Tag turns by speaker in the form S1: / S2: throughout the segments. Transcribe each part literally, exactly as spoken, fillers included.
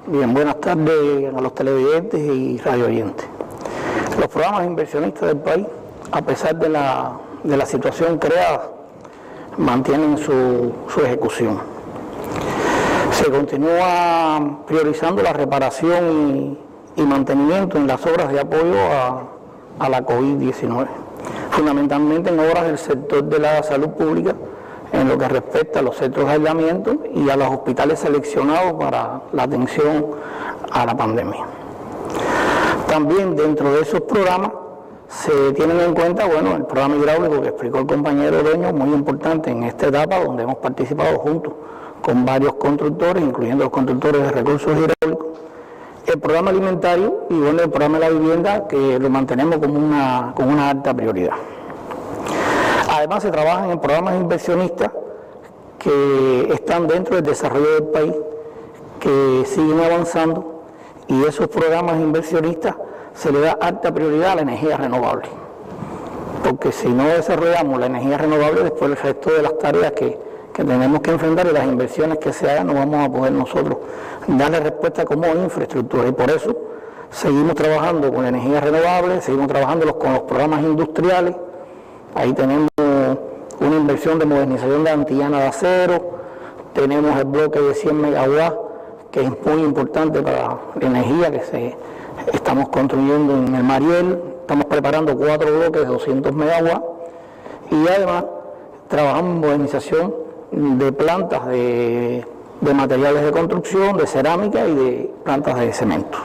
S1: Bien, buenas tardes a los televidentes y radio oyentes. Los programas inversionistas del país, a pesar de la, de la situación creada, mantienen su, su ejecución. Se continúa priorizando la reparación y, y mantenimiento en las obras de apoyo a, a la COVID diecinueve, fundamentalmente en obras del sector de la salud pública, en lo que respecta a los centros de aislamiento y a los hospitales seleccionados para la atención a la pandemia. También dentro de esos programas se tienen en cuenta, bueno, el programa hidráulico que explicó el compañero Doño, muy importante en esta etapa, donde hemos participado juntos con varios constructores, incluyendo los constructores de recursos hidráulicos, el programa alimentario y bueno, el programa de la vivienda, que lo mantenemos como una, como una alta prioridad. Además, se trabajan en programas inversionistas que están dentro del desarrollo del país, que siguen avanzando, y esos programas inversionistas se le da alta prioridad a la energía renovable, porque si no desarrollamos la energía renovable, después el resto de las tareas que, que tenemos que enfrentar y las inversiones que se hagan, no vamos a poder nosotros darle respuesta como infraestructura, y por eso seguimos trabajando con la energía renovable, seguimos trabajando con los programas industriales. Ahí tenemos una inversión de modernización de Antillana de acero, tenemos el bloque de cien megawatts, que es muy importante para la energía que se, estamos construyendo en el Mariel, estamos preparando cuatro bloques de doscientos megawatts, y además trabajamos en modernización de plantas de, de materiales de construcción, de cerámica y de plantas de cemento.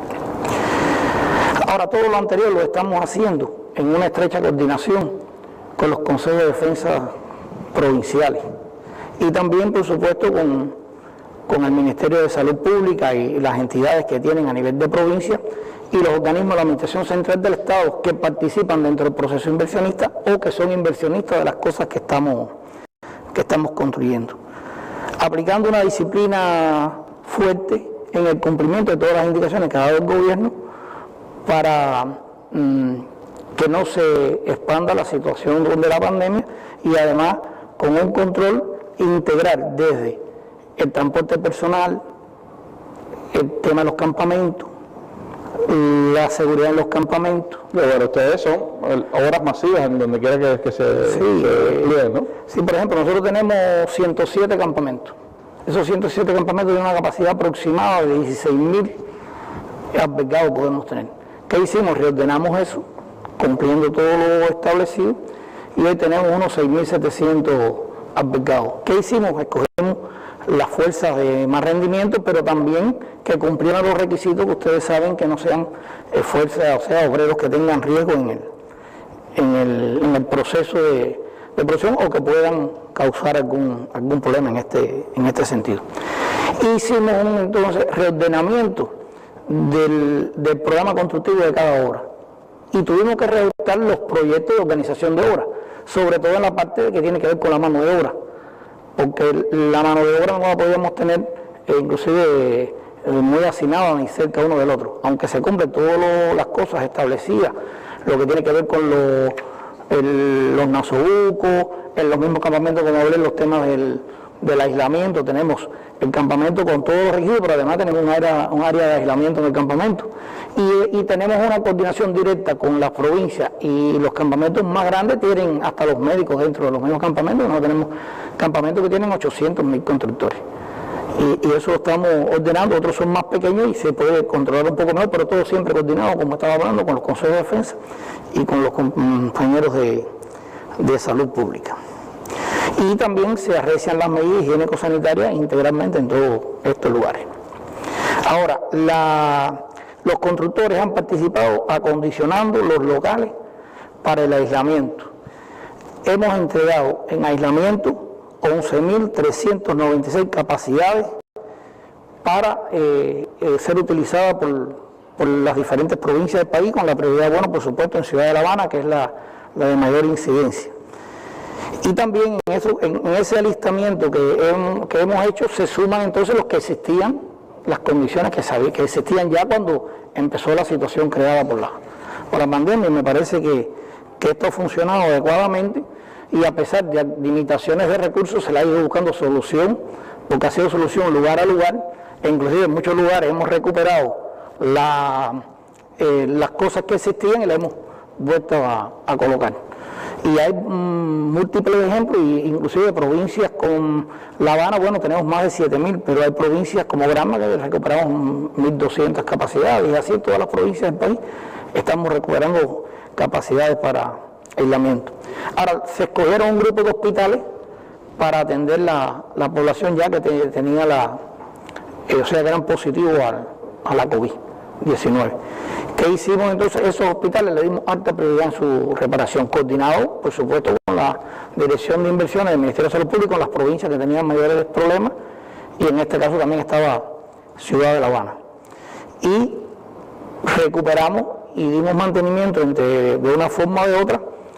S1: Ahora, todo lo anterior lo estamos haciendo en una estrecha coordinación con los consejos de defensa provinciales y también, por supuesto, con, con el Ministerio de Salud Pública y las entidades que tienen a nivel de provincia y los organismos de la Administración Central del Estado que participan dentro del proceso inversionista o que son inversionistas de las cosas que estamos, que estamos construyendo, aplicando una disciplina fuerte en el cumplimiento de todas las indicaciones que ha dado el gobierno para mmm, que no se expanda la situación de la pandemia, y además con un control integral desde el transporte personal, el tema de los campamentos, la seguridad en los campamentos.
S2: Bueno, ustedes son obras masivas en donde quiera que, que se,
S1: sí,
S2: se incluyan, ¿no?
S1: Sí, por ejemplo, nosotros tenemos ciento siete campamentos. Esos ciento siete campamentos tienen una capacidad aproximada de dieciséis mil albergados podemos tener. ¿Qué hicimos? Reordenamos eso, cumpliendo todo lo establecido, y hoy tenemos unos seis mil setecientos albergados. ¿Qué hicimos? Escogimos las fuerzas de más rendimiento, pero también que cumplieran los requisitos, que ustedes saben que no sean eh, fuerzas, o sea, obreros que tengan riesgo en el, en el, en el proceso de, de producción o que puedan causar algún, algún problema en este, en este sentido. Hicimos un entonces reordenamiento del, del programa constructivo de cada obra, y tuvimos que reajustar los proyectos de organización de obra, sobre todo en la parte que tiene que ver con la mano de obra, porque la mano de obra no la podíamos tener eh, inclusive eh, muy hacinada ni cerca uno del otro, aunque se cumplen todas las cosas establecidas, lo que tiene que ver con los, el, los nasobucos, en los mismos campamentos, como hablé, los temas del, del aislamiento. Tenemos el campamento con todo regido, pero además tenemos un área, un área de aislamiento en el campamento. Y, y tenemos una coordinación directa con las provincias, y los campamentos más grandes tienen hasta los médicos dentro de los mismos campamentos. Nosotros tenemos campamentos que tienen ochocientos mil constructores. Y, y eso lo estamos ordenando, otros son más pequeños y se puede controlar un poco mejor, pero todo siempre coordinado, como estaba hablando, con los consejos de defensa y con los compañeros de, de salud pública. Y también se arrecian las medidas higiénico-sanitarias integralmente en todos estos lugares. Ahora, la, los constructores han participado acondicionando los locales para el aislamiento. Hemos entregado en aislamiento once mil trescientas noventa y seis capacidades para eh, eh, ser utilizadas por, por las diferentes provincias del país, con la prioridad, bueno, por supuesto, en Ciudad de La Habana, que es la, la de mayor incidencia. Y también en, eso, en ese alistamiento que, hem, que hemos hecho se suman entonces los que existían, las condiciones que, sabía, que existían ya cuando empezó la situación creada por la, por la pandemia. Y me parece que, que esto ha funcionado adecuadamente, y a pesar de limitaciones de recursos se le ha ido buscando solución, porque ha sido solución lugar a lugar, e inclusive en muchos lugares hemos recuperado la, eh, las cosas que existían y las hemos vuelto a, a colocar. Y hay mmm, múltiples ejemplos, inclusive provincias con La Habana, bueno, tenemos más de siete mil, pero hay provincias como Granma que recuperamos mil doscientas capacidades, y así en todas las provincias del país estamos recuperando capacidades para aislamiento. Ahora, se escogieron un grupo de hospitales para atender la, la población ya que te, tenía la, eh, o sea, que eran positivos a, a la COVID diecinueve. ¿Qué hicimos entonces? Esos hospitales le dimos alta prioridad en su reparación, coordinado, por supuesto, con la Dirección de Inversiones del Ministerio de Salud Pública, con las provincias que tenían mayores problemas, y en este caso también estaba Ciudad de La Habana. Y recuperamos y dimos mantenimiento entre, de una forma o de otra,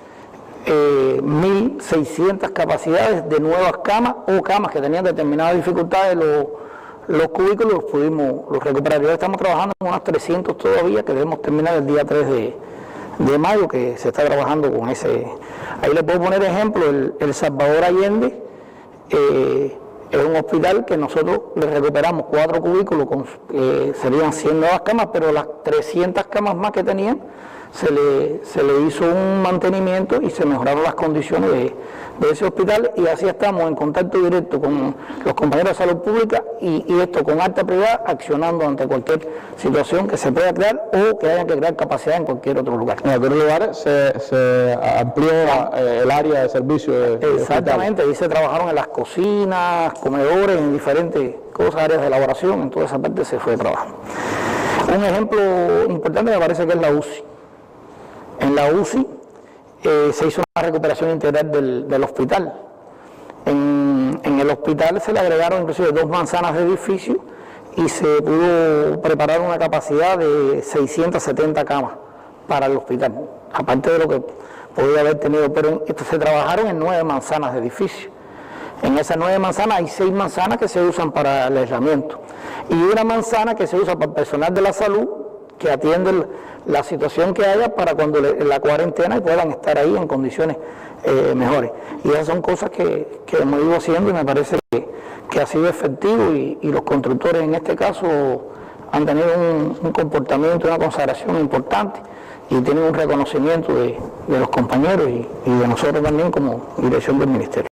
S1: eh, mil seiscientas capacidades de nuevas camas o camas que tenían determinadas dificultades. Los, los cubículos los pudimos los recuperar. Y ahora estamos trabajando en unas trescientos todavía, que debemos terminar el día tres de mayo, que se está trabajando con ese. Ahí les puedo poner ejemplo, el, el Salvador Allende, eh, es un hospital que nosotros le recuperamos cuatro cubículos, con, eh, serían cien nuevas camas, pero las trescientas camas más que tenían, se le, se le hizo un mantenimiento y se mejoraron las condiciones de, de ese hospital, y así estamos en contacto directo con los compañeros de salud pública y, y esto con alta prioridad, accionando ante cualquier situación que se pueda crear o que haya que crear capacidad en cualquier otro lugar.
S2: En algunos lugares se, se amplió eh, el área de servicio de, de
S1: Exactamente, ahí se trabajaron en las cocinas, comedores, en diferentes cosas, áreas de elaboración, en toda esa parte se fue trabajando. Un ejemplo importante me parece que es la U C I. En la U C I eh, se hizo una recuperación integral del, del hospital. En, en el hospital se le agregaron inclusive dos manzanas de edificio y se pudo preparar una capacidad de seiscientas setenta camas para el hospital, aparte de lo que podía haber tenido, pero esto, se trabajaron en nueve manzanas de edificio. En esas nueve manzanas hay seis manzanas que se usan para el aislamiento y una manzana que se usa para el personal de la salud, que atiende la situación que haya para cuando le, la cuarentena, y puedan estar ahí en condiciones eh, mejores. Y esas son cosas que, que hemos ido haciendo y me parece que, que ha sido efectivo, y, y los constructores en este caso han tenido un, un comportamiento, una consagración importante, y tienen un reconocimiento de, de los compañeros y, y de nosotros también como dirección del Ministerio.